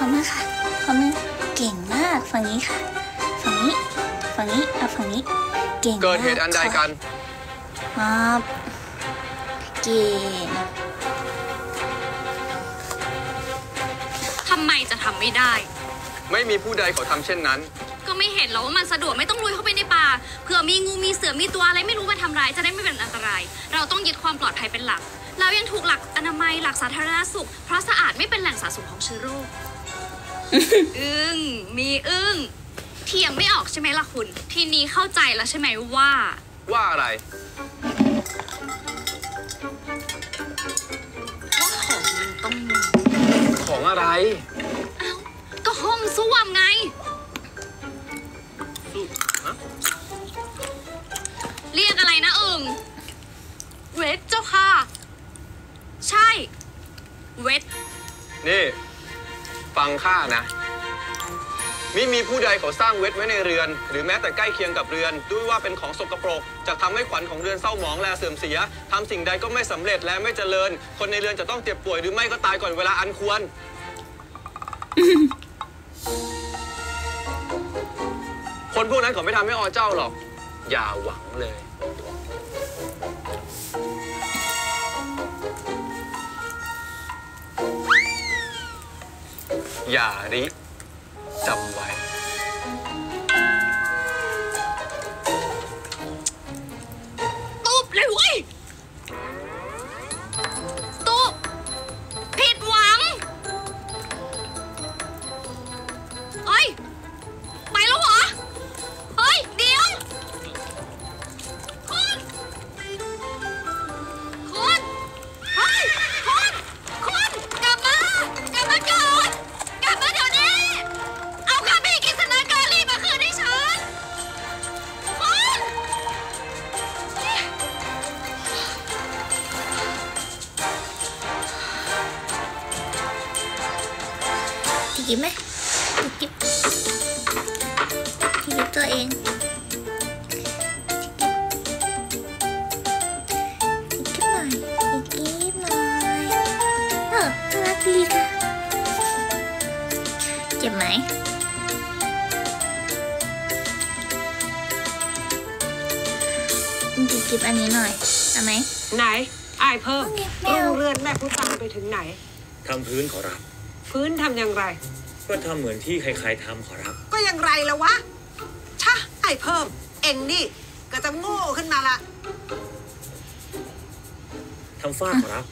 อมือค่ะขอมือเก่งมากฝั่งนี้ค่ะฝั่งนี้เอาฝั่งนี้เก่งมากเกิดเหตุอันใดกันครับเก่งทำไมจะทำไม่ได้ไม่มีผู้ใดเขาทำเช่นนั้นก็ไม่เห็นหรอว่ามันสะดวกไม่ต้องลุยเข้าไปในป่าเผื่อมีงูมีเสือมีตัวอะไรไม่รู้มาทำร้ายจะได้ไม่เป็นอันตรายเราต้องยึดความปลอดภัยเป็นหลักแล้วยังถูกหลักอนามัยหลักสาธารณสุขเพราะสะอาดไม่เป็นแหล่งสะสมของเชื้อโรค มีเถียงไม่ออกใช่ไหมล่ะคุณทีนี้เข้าใจแล้วใช่ไหมว่าอะไรว่าของมันต้องมีของอะไรอ้าวก็ห้องส้วมไงเรียกอะไรนะเวทเจ้าค่ะใช่เวทนี่ฟังข้านะมิมีผู้ใดเขาสร้างเวทไว้ในเรือนหรือแม้แต่ใกล้เคียงกับเรือนด้วยว่าเป็นของสกปรกจะทำให้ขวัญของเรือนเศร้าหมองและเสื่อมเสียทำสิ่งใดก็ไม่สำเร็จและไม่เจริญคนในเรือนจะต้องเจ็บป่วยหรือไม่ก็ตายก่อนเวลาอันควร คนพวกนั้นเขาไม่ทำให้อเจ้าหรอกอย่าหวังเลยอย่าริจำไว้ตูบเลยเว้ยตูบผิดหวังเฮ้ยไปแล้วเหรอเฮ้ยเดี๋ยวคุณเฮ้ยคุณกลับมาก่อนกลับมาเดี๋ยวนี้เอาคำพี่กิษณากาลีมาคืนให้ฉันคุณจิ๊บไหมจิ๊บตัวเองจิ๊บหน่อยน่ารักดีค่ะเจ็บไหมจิ๊บอันนี้หน่อยเอาไหมไหนอายเพิ่มเรือนแม่ผู้ตายไปถึงไหนทำพื้นขอรับพื้นทำอย่างไรก็ทำเหมือนที่ใครๆทำขอรับก็อย่างไรแล้ววะชะอายเพิ่มเอ็งนี่ก็จะโง่ขึ้นมาละทำฝ้าขอรับ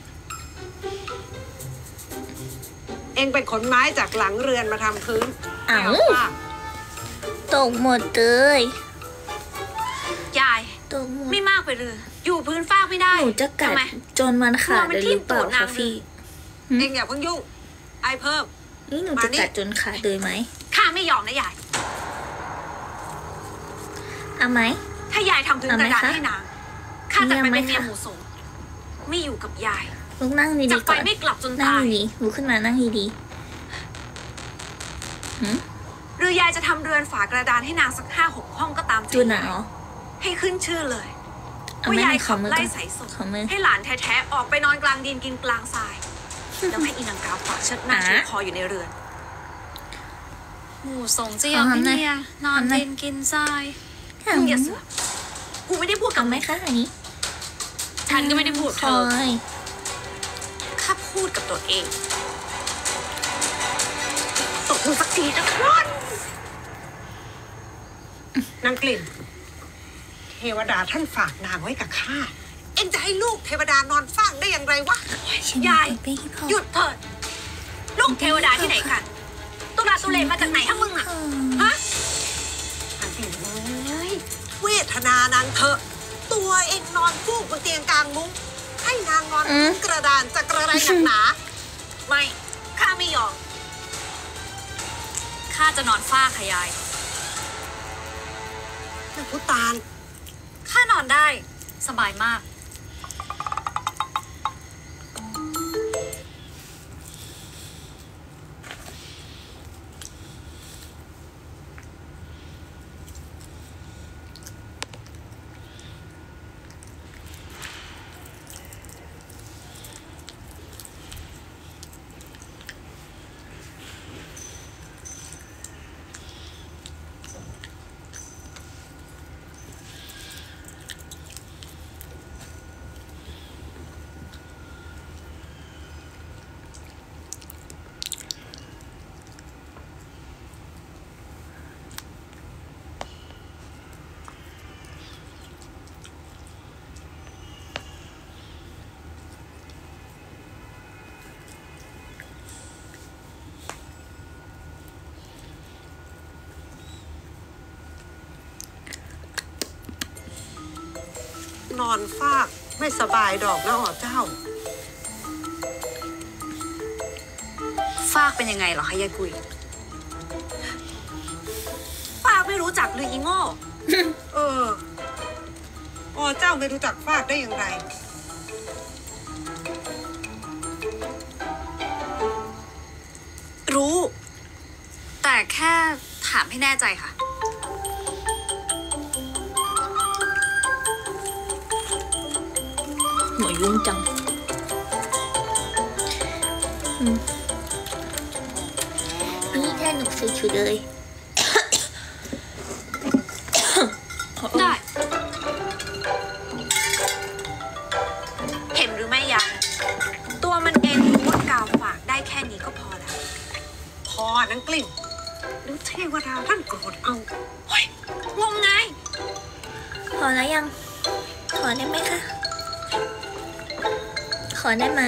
เอ็งเป็นขนไม้จากหลังเรือนมาทำพื้นฝ้าตกหมดเลยยายไม่มากไปเลยอยู่พื้นฝ้าไม่ได้หนูจะกัดจนมันขาดเลยหรือเปล่าคะพี่เอ็งอย่าเพิ่งยุ่งไอ้เพิ่มนี่หนูจะกัดจนขาดเลยไหมข้าไม่ยอมนะยายเอาไหมถ้ายายทำพื้นกระดาษให้นางข้าจะไปเป็นเมียหมูสงไม่อยู่กับยายลุกนั่งดีๆก่อนจะไปไม่กลับจนตายนั่งดีลุกขึ้นมานั่งดีหรือยายจะทำเรือนฝากระดานให้นางสัก5-6 ห้องก็ตามใจจุนหนาวให้ขึ้นชื่อเลยว่ายายขับไล่ใส่ศพให้หลานแท้ๆออกไปนอนกลางดินกินกลางทรายแล้วให้อีนางกาวฝากเชิดหน้าชูคออยู่ในเรือนหมูสงจะยอมให้เมียนอนดินกินทรายมึงอย่าเสือกกูไม่ได้พูดกับไหมคะอันนี้ฉันก็ไม่ได้พูดเธอข้าพูดกับตัวเองตกมือสักทีจะคลอดนางกลิ่นเทวดาท่านฝากนางไว้กับข้าเอ็งจะให้ลูกเทวดานอนฟังได้อย่างไรวะยายหยุดเถิดลูกเทวดาที่ไหนกันตุลาตุเลมาจากไหนทั้งมึงอะฮะเวทนานางเถอะตัวเอ็งนอนฟูกบนเตียงกลางมุ้งให้นางนอนกระดานจะกระไรหนักหนาไม่ข้าไม่ยอมข้าจะนอนฝ้าค่ะยายนางพุตานข้านอนได้สบายมากนอนฟากไม่สบายดอกนะอ๋อเจ้าฟากเป็นยังไงเหรอคะยายกุยฟากไม่รู้จักหรืออีโง่อ๋อเจ้าไม่รู้จักฟากได้อย่างไรรู้แต่แค่ถามให้แน่ใจค่ะหัวยุ่งจังนี่แค่หนุกสุดๆเลยได้เห็นหรือไม่ยังตัวมันเองพูดกาวฝากได้แค่นี้ก็พอแล้วพอนังกลิ่นหรือเทวดาท่านโกรธเอาเฮ้ยงงไงพอแล้วยังขอได้ไหมคะขอได้ไหม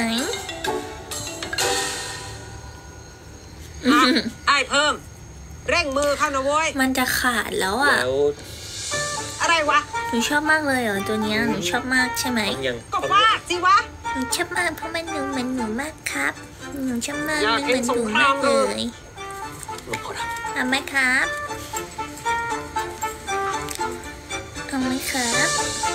ไอ้เพิ่มเร่งมือเข้านะเว้ยมันจะขาดแล้วอ่ะอะไรวะหนูชอบมากเลยเหรอตัวเนี้ยหนูชอบมากใช่ไหมก็ฟาดสิวะหนูชอบมากเพราะมันเหมือนหนูมากครับหนูชอบมากมันเหมือนหนูมากเลยเอาไหมครับเอาไหมครับ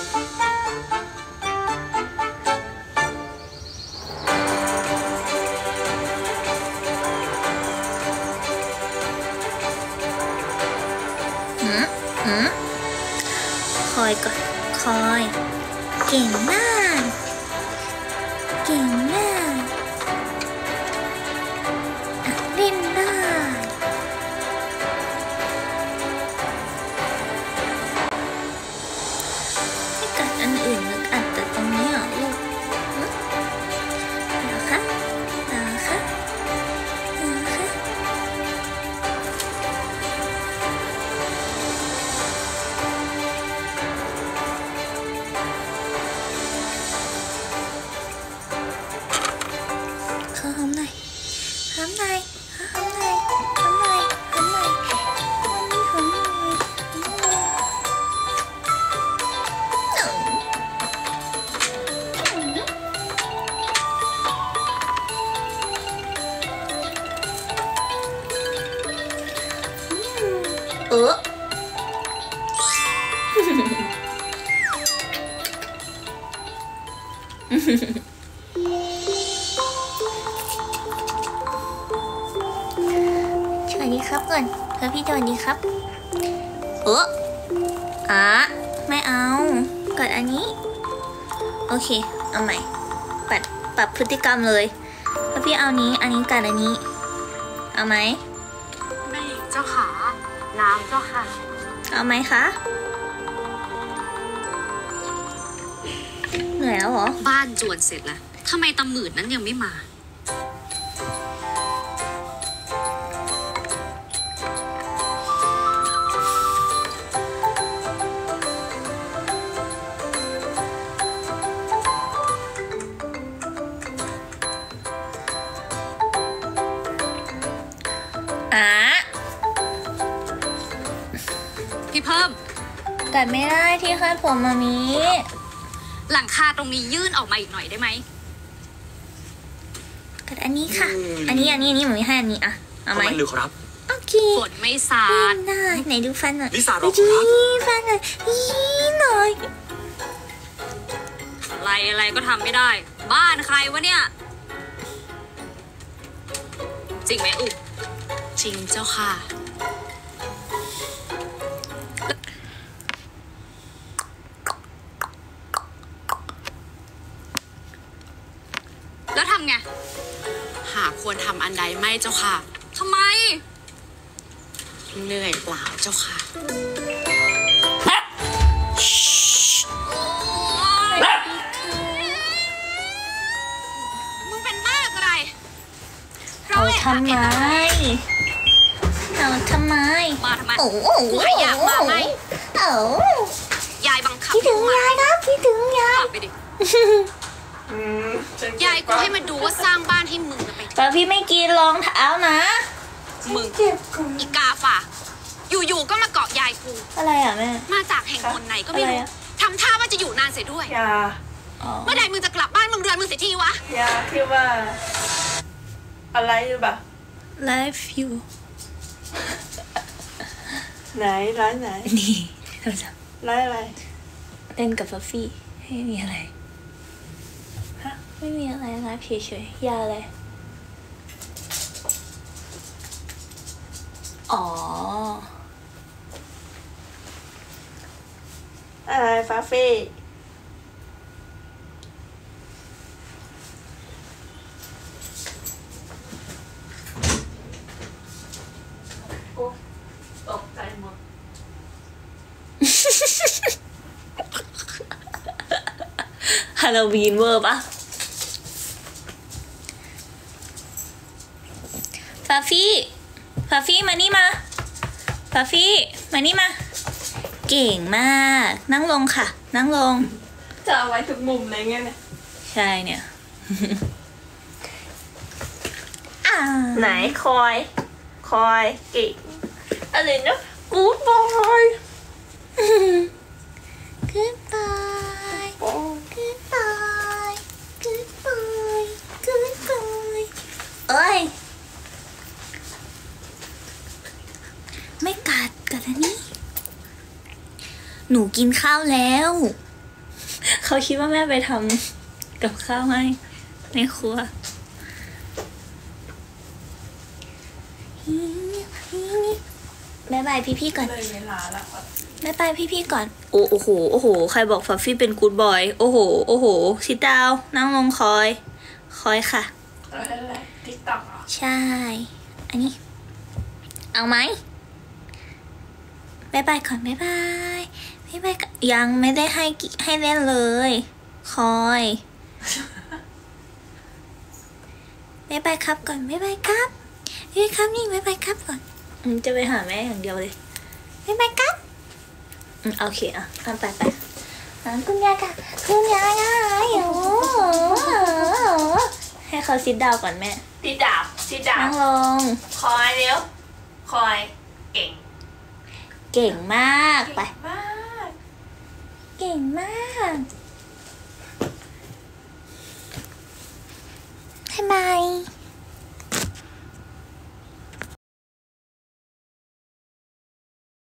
คอยก่อนคอยเก่งมากเก่งมากเล่นได้ไม่กัดอันอื่นหรือกัดแต่ตรงนี้เหรอลูกเหรอคะเหรอคะเหรอคะหอมหน่อยหอมหน่อยหอมหน่อยหอมหน่อยหอมหน่อยหอมหน่อยสวัสดีครับก่อนพี่สวัสดีครับไม่เอากดอันนี้โอเคเอาใหม่ปรับพฤติกรรมเลยพี่เอานี้อันนี้กัดอันนี้เอาไหมไม่เจ้าขาน้ำเจ้าค่ะเอาไหมคะเหนื่อยแล้วเหรอบ้านจวนเสร็จแล้วทำไมตำหมื่นนั้นยังไม่มาพี่เพิ่มกัดไม่ได้ที่คาดผมมามีหลังคาตรงนี้ยื่นออกมาอีกหน่อยได้ไหมกัดอันนี้ค่ะอันนี้หมูให้อันนี้เอาไหมหรือครับโอเคฝนไม่สาดไหนดูฟันหน่อยนี่สาดหรอครับฟันหน่อยหน่อยอะไรก็ทำไม่ได้บ้านใครวะเนี่ยจริงไหมอุ๊จริงเจ้าค่ะแล้วทำไงหาควรทำอันใดไม่เจ้าค่ะทำไมเหนื่อยเปล่าเจ้าค่ะมึงเป็นมากอะไรเอาทำไมมาทำไมกูให้อยากมาไหมยายบังคับคิดถึงยายครับคิดถึงยายไปดิยายกูให้มาดูว่าสร้างบ้านให้มึงไปแต่พี่ไม่กินรองเท้านะมึงอีกาฝ่าอยู่ๆก็มาเกาะยายกูอะไรอ่ะแม่มาจากแห่งหนไหนก็ไม่รู้ทำท่าว่าจะอยู่นานเสียด้วยอย่าเมื่อใดมึงจะกลับบ้านมึงเรือนมึงเสียทีวะอย่าที่ว่า อะไรหรือเปล่า Live you ไหนร้านไหนนี่เราจะร้านอะไรเล่นกับฟัฟฟี่ให้มีอะไรฮะไม่มีอะไรไลฟ์เฉยๆยาอะไรอ๋ออะไรฟาเฟ่โอ้ตกใจหมดฮาโลวีนเวอร์ปะฟาฟี่มานี่มาฟาฟี่มานี่มา เก่งมาก นั่งลงค่ะ นั่งลงจะเอาไว้ทุกมุมเลยไงเนี่ยใช่เนี่ยไหนคอยเก่งอะไรนะกู๊ดบอย Goodbye Goodbye Goodbye Goodbye เอ้ย ไม่กัดอันนี้ หนูกินข้าวแล้ว เขาคิดว่าแม่ไปทำกับข้าวให้ในครัวบายบายพี่ๆก่อนเลยเวลาแล้วอะบายบายพี่ๆก่อน โอ้โห ใครบอกฟัฟฟี่เป็นกู๊ดบอย โอ้โหซิดาวนั่งลงคอยค่ะอะไรติ๊กต็อกเหรอใช่ อันนี้ เอาไหมบายบายก่อนบายบายก่อนยังไม่ได้ให้เล่นเลย คอยบายบายครับก่อนบายบายครับนี่บายบายครับก่อนจะไปหาแม่อย่างเดียวเลยบายบายครับโอเคอ่ะไปคุณยายค่ะคุณยายโอ้ให้เขาซิดดาวก่อนแม่ติดดาวนั่งลงคอยเร็วคอยเก่งเก่งมากไปมากเก่งมาก